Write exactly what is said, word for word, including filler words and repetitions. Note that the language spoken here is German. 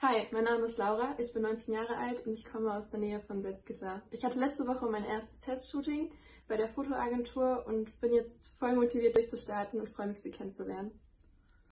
Hi, mein Name ist Laura, ich bin neunzehn Jahre alt und ich komme aus der Nähe von Salzgitter. Ich hatte letzte Woche mein erstes Testshooting bei der Fotoagentur und bin jetzt voll motiviert durchzustarten und freue mich, Sie kennenzulernen.